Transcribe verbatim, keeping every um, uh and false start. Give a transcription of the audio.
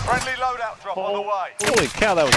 Friendly loadout drop on the way. Holy cow, that was